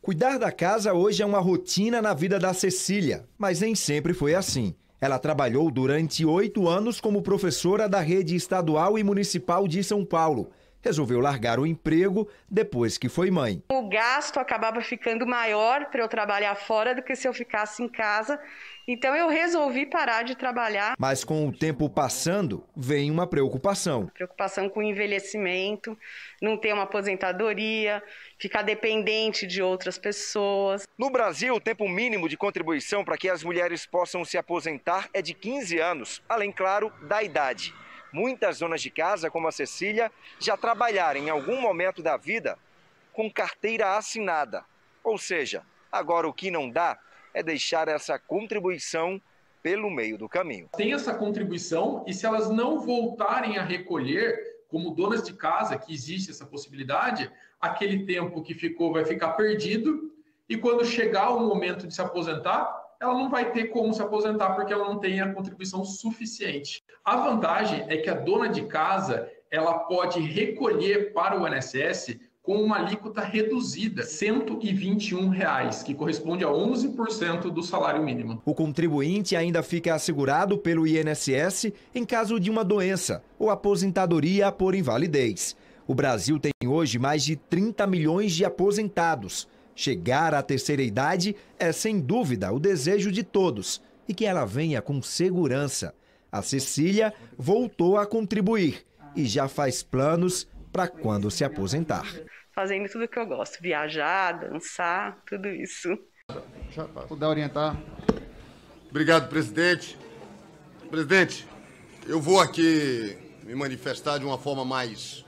Cuidar da casa hoje é uma rotina na vida da Cecília, mas nem sempre foi assim. Ela trabalhou durante 8 anos como professora da rede estadual e municipal de São Paulo. Resolveu largar o emprego depois que foi mãe. O gasto acabava ficando maior para eu trabalhar fora do que se eu ficasse em casa. Então eu resolvi parar de trabalhar. Mas com o tempo passando, vem uma preocupação. Preocupação com o envelhecimento, não ter uma aposentadoria, ficar dependente de outras pessoas. No Brasil, o tempo mínimo de contribuição para que as mulheres possam se aposentar é de 15 anos, além, claro, da idade. Muitas donas de casa, como a Cecília, já trabalharam em algum momento da vida com carteira assinada. Ou seja, agora o que não dá é deixar essa contribuição pelo meio do caminho. Tem essa contribuição e se elas não voltarem a recolher, como donas de casa, que existe essa possibilidade, aquele tempo que ficou vai ficar perdido e quando chegar o momento de se aposentar, ela não vai ter como se aposentar porque ela não tem a contribuição suficiente. A vantagem é que a dona de casa ela pode recolher para o INSS com uma alíquota reduzida, R$ 121, que corresponde a 11% do salário mínimo. O contribuinte ainda fica assegurado pelo INSS em caso de uma doença ou aposentadoria por invalidez. O Brasil tem hoje mais de 30 milhões de aposentados. Chegar à terceira idade é, sem dúvida, o desejo de todos e que ela venha com segurança. A Cecília voltou a contribuir e já faz planos para quando se aposentar. Fazendo tudo que eu gosto, viajar, dançar, tudo isso. Já puder orientar. Obrigado, presidente. Presidente, eu vou aqui me manifestar de uma forma mais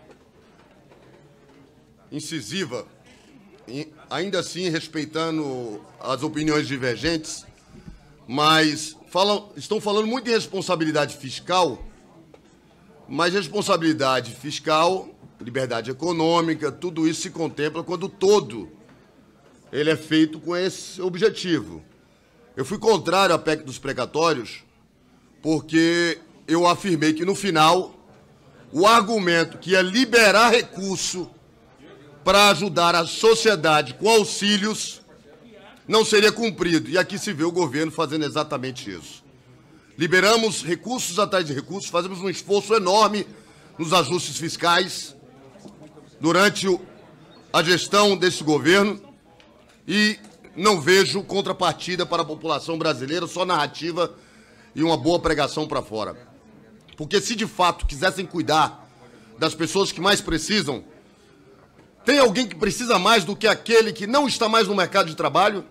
incisiva, ainda assim respeitando as opiniões divergentes, mas estão falando muito de responsabilidade fiscal, mas responsabilidade fiscal, liberdade econômica, tudo isso se contempla quando todo ele é feito com esse objetivo. Eu fui contrário à PEC dos precatórios porque eu afirmei que no final o argumento que ia liberar recurso para ajudar a sociedade com auxílios não seria cumprido. E aqui se vê o governo fazendo exatamente isso. Liberamos recursos atrás de recursos, fazemos um esforço enorme nos ajustes fiscais durante a gestão desse governo e não vejo contrapartida para a população brasileira, só narrativa e uma boa pregação para fora. Porque se de fato quisessem cuidar das pessoas que mais precisam, tem alguém que precisa mais do que aquele que não está mais no mercado de trabalho?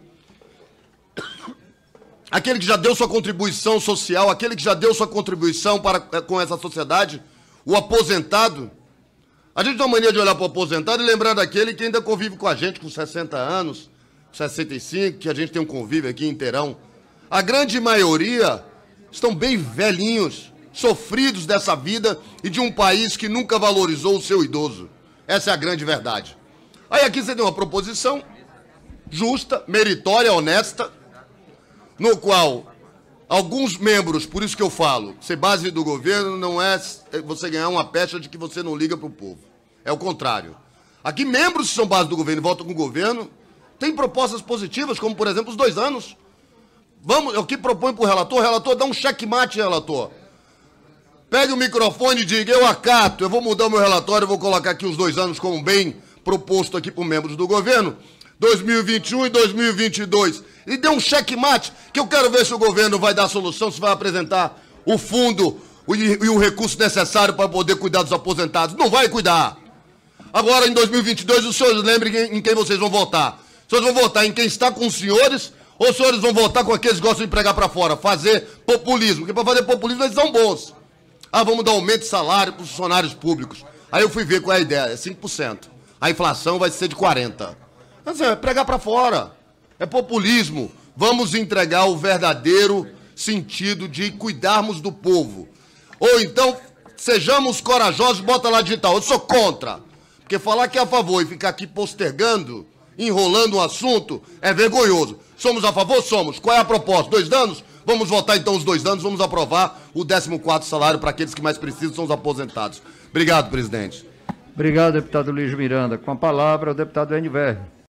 Aquele que já deu sua contribuição social, aquele que já deu sua contribuição com essa sociedade, o aposentado. A gente tem uma mania de olhar para o aposentado e lembrar daquele que ainda convive com a gente com 60 anos, 65, que a gente tem um convívio aqui inteirão. A grande maioria estão bem velhinhos, sofridos dessa vida e de um país que nunca valorizou o seu idoso. Essa é a grande verdade. Aí aqui você tem uma proposição justa, meritória, honesta, no qual alguns membros, por isso que eu falo, ser base do governo não é você ganhar uma pecha de que você não liga para o povo. É o contrário. Aqui membros que são base do governo e votam com o governo, têm propostas positivas, como por exemplo os 2 anos. Vamos, eu que proponho para o relator dá um checkmate, relator. Pegue o microfone e diga, eu acato, eu vou mudar o meu relatório, eu vou colocar aqui os 2 anos como bem proposto aqui por membros do governo, 2021 e 2022. E dê um checkmate, que eu quero ver se o governo vai dar solução, se vai apresentar o fundo e o recurso necessário para poder cuidar dos aposentados. Não vai cuidar. Agora, em 2022, os senhores lembrem em quem vocês vão votar. Os senhores vão votar em quem está com os senhores ou os senhores vão votar com aqueles que gostam de pregar para fora, fazer populismo. Porque para fazer populismo eles são bons. Ah, vamos dar aumento de salário para os funcionários públicos. Aí eu fui ver qual é a ideia, é 5%. A inflação vai ser de 40%. Mas é pregar para fora. É populismo. Vamos entregar o verdadeiro sentido de cuidarmos do povo. Ou então, sejamos corajosos, bota lá digital. Eu sou contra. Porque falar que é a favor e ficar aqui postergando, enrolando um assunto, é vergonhoso. Somos a favor? Somos. Qual é a proposta? 2 anos? Vamos votar então os 2 anos, vamos aprovar o 14º salário para aqueles que mais precisam, são os aposentados. Obrigado, presidente. Obrigado, deputado Luiz Miranda. Com a palavra, o deputado Eniver.